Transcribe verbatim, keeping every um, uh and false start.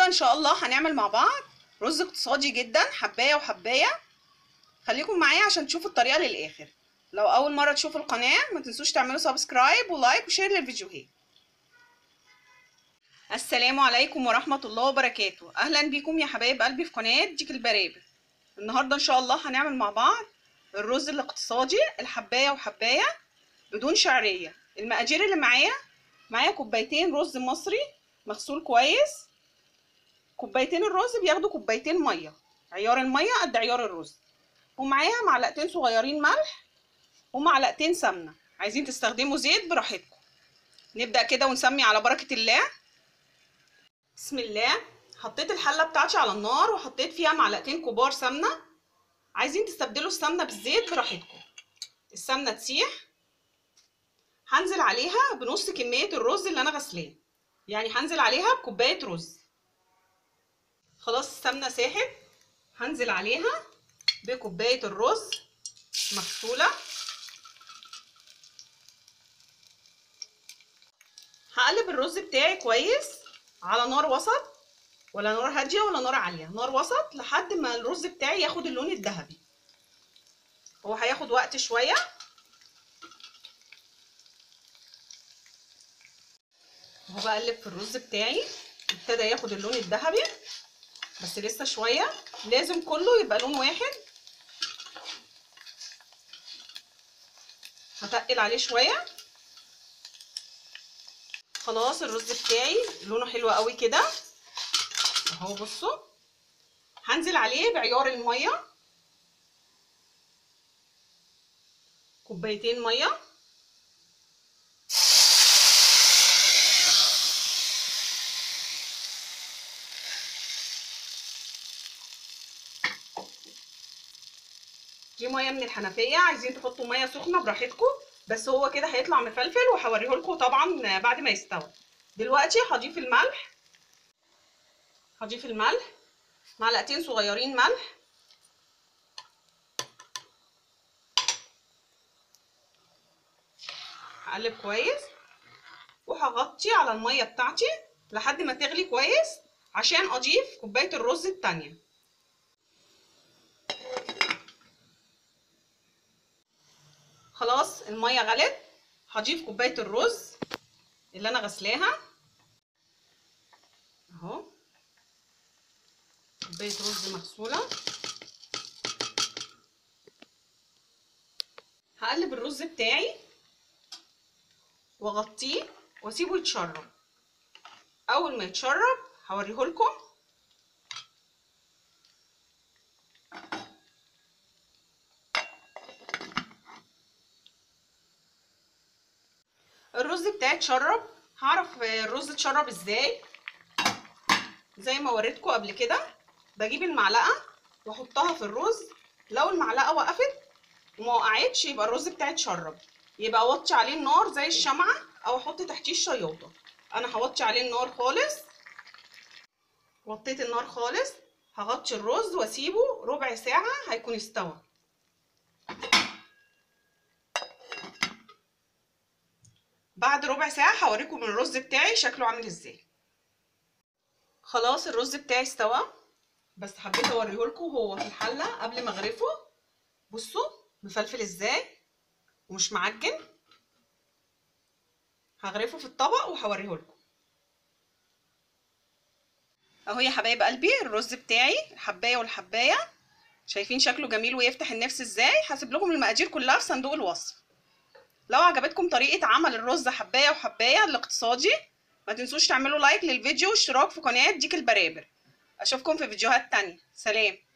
ان شاء الله هنعمل مع بعض رز اقتصادي جدا، حبايه وحبايه. خليكم معايا عشان تشوفوا الطريقه للاخر. لو اول مره تشوفوا القناه ما تنسوش تعملوا سبسكرايب ولايك وشير للفيديوهات. السلام عليكم ورحمه الله وبركاته. اهلا بيكم يا حبايب قلبي في قناه ديك البرابر. النهارده ان شاء الله هنعمل مع بعض الرز الاقتصادي الحبايه وحبايه بدون شعريه. المقادير اللي معايا معايا كوبايتين رز مصري مغسول كويس. كوبايتين الرز بياخدوا كوبايتين ميه، عيار الميه قد عيار الرز. ومعايا معلقتين صغيرين ملح ومعلقتين سمنه. عايزين تستخدموا زيت براحتكم. نبدا كده ونسمي على بركه الله. بسم الله. حطيت الحله بتاعتي على النار وحطيت فيها معلقتين كبار سمنه. عايزين تستبدلوا السمنه بالزيت براحتكم. السمنه تسيح هنزل عليها بنص كميه الرز اللي انا غسلاه، يعني هنزل عليها بكوبايه رز. خلاص السمنه ساحت، هنزل عليها بكوبايه الرز مغسوله. هقلب الرز بتاعي كويس على نار وسط، ولا نار هاديه ولا نار عاليه، نار وسط لحد ما الرز بتاعي ياخد اللون الذهبي. هو هياخد وقت شويه. اهو بقلب في الرز بتاعي ابتدى ياخد اللون الذهبي، بس لسه شويه. لازم كله يبقى لون واحد. هتقل عليه شويه. خلاص الرز بتاعي لونه حلو قوي كده اهو. بصوا هنزل عليه بعيار الميه، كوبايتين ميه. دي ميه من الحنفيه، عايزين تحطوا ميه سخنه براحتكم، بس هو كده هيطلع مفلفل وهوريه لكم طبعا بعد ما يستوي. دلوقتي هضيف الملح. هضيف الملح معلقتين صغيرين ملح. هقلب كويس وهغطي على الميه بتاعتي لحد ما تغلي كويس عشان اضيف كوبايه الرز التانيه. خلاص الميه غلت، هضيف كوبايه الرز اللي انا غسلاها اهو، كوبايه رز مغسوله. هقلب الرز بتاعي واغطيه واسيبه يتشرب. اول ما يتشرب هوريهولكم. الرز بتاعي اتشرب. هعرف الرز اتشرب ازاي؟ زي ما وريتكم قبل كده، بجيب المعلقه واحطها في الرز. لو المعلقه وقفت وما وقعتش يبقى الرز بتاعي اتشرب. يبقى اوطي عليه النار زي الشمعه او احط تحتيه الشياطه. انا هوطي عليه النار خالص. وطيت النار خالص. هغطي الرز واسيبه ربع ساعه هيكون استوى. بعد ربع ساعه هوريكم الرز بتاعي شكله عامل ازاي. خلاص الرز بتاعي استوى، بس حبيت اوريهولكم هو في الحله قبل ما اغرفه. بصوا مفلفل ازاي ومش معجن. هغرفه في الطبق وهوريهولكم اهو يا حبايب قلبي. الرز بتاعي الحبايه والحبايه، شايفين شكله جميل ويفتح النفس ازاي. هسيب لكم المقادير كلها في صندوق الوصف. لو عجبتكم طريقه عمل الرز حبايه وحبايه الاقتصادي ما تنسوش تعملوا لايك للفيديو واشتراك في قناه ديك البرابر. اشوفكم في فيديوهات تانية. سلام.